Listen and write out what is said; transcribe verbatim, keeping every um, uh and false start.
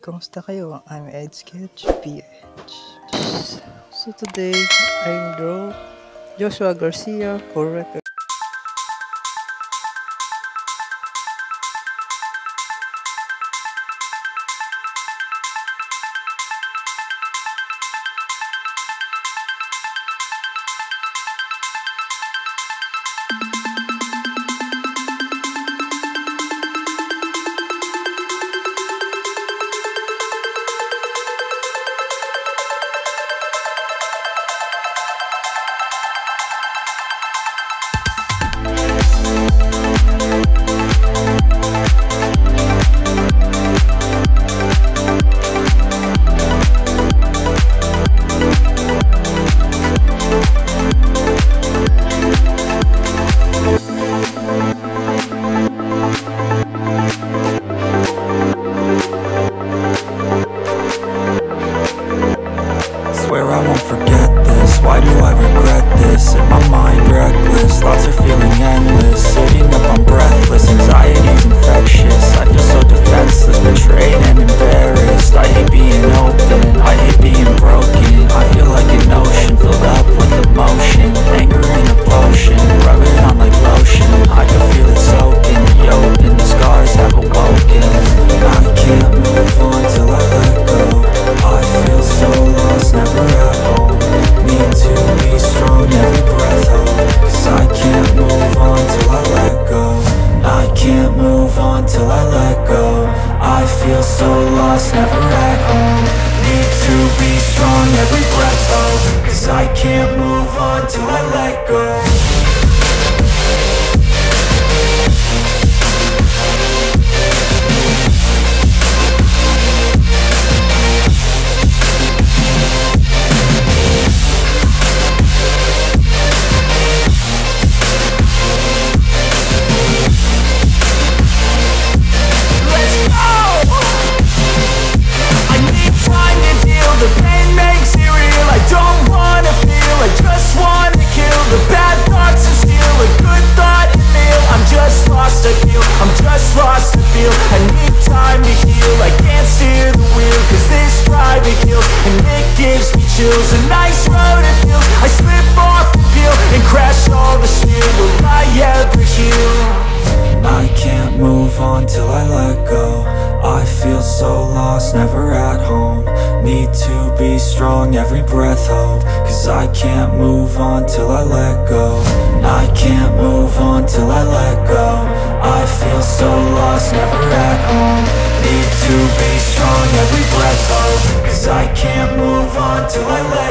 Kamusta kayo? I'm edicate P H. So today, I'm draw Joshua Garcia for record. Why do I regret this? In my mind reckless, thoughts are feeling endless. Sitting up, I'm breathless, anxiety's infectious. I feel so defenseless, betrayed and embarrassed. I hate being open, I hate being broken. I feel like an ocean, filled up with emotion. Anger in a potion, rub it on like lotion. I can feel it soaking, the open, the scars have awoken. I can't move on till I let go. I feel so lost, never at home. Need to be strong, every breath hold. Cause I can't move on till I let go. I can't move on till I let go. I feel so lost, never at home. Need to be strong, every breath hold. Cause I can't move on till I let go. I'm just lost to feel, I need time to heal. I can't steer the wheel, cause this drive it kills. And it gives me chills, a nice road it feels. I slip off the peel and crash all the steel. Will I ever heal? I can't move on till I let go. I feel so lost, never at home. Need to be strong, every breath hold. Cause I can't move on till I let go. I can't move on till I let go. I feel so lost, never at home. Need to be strong, every breath hold. Cause I can't move on till I let go.